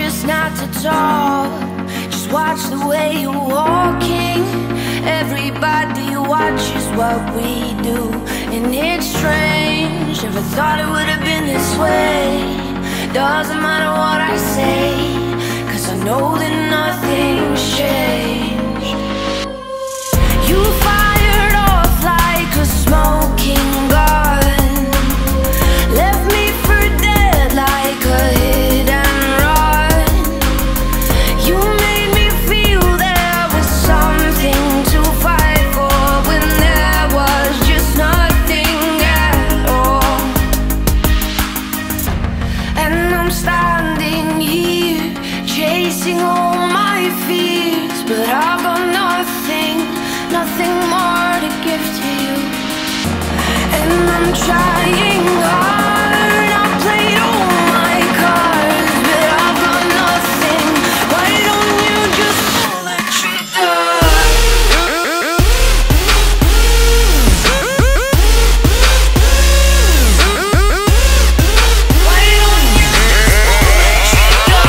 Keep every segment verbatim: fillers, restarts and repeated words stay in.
just not to talk. Just watch the way you're walking. Everybody watches what we do, and it's strange. Never thought it would have been this way. Doesn't matter what I say, 'cause I know that nothing's changed. You fired off like a smoking gun, left me for dead like a hit and run. You made me feel there was something to fight for when there was just nothing at all. And I'm standing here chasing all my fears, but I've got nothing, nothing more to give to you. And I'm trying hard, I played all my cards, but I've got nothing. Why don't you just pull the trigger? Why don't you just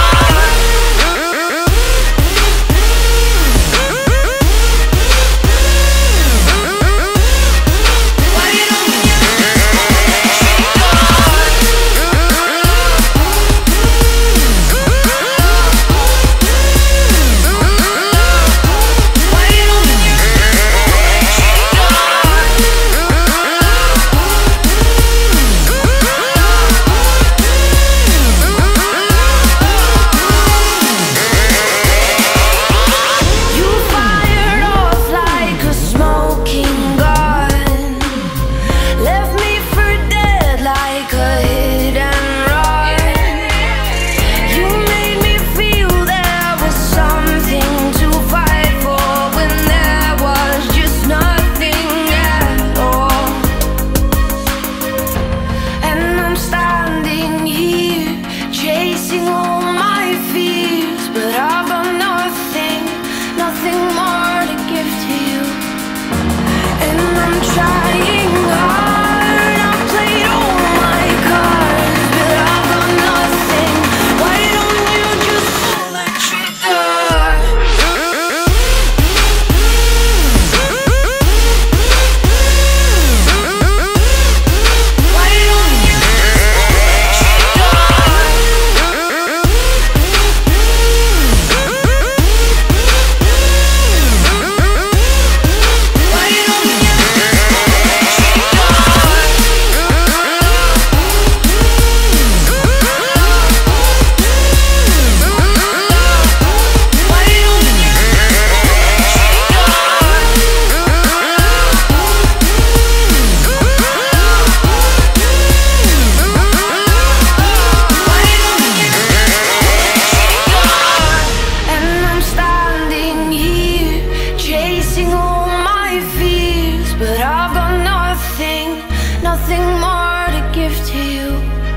nothing more to give to you.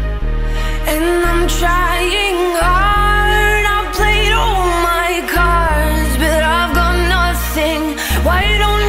And I'm trying hard, I played all my cards, but I've got nothing. Why don't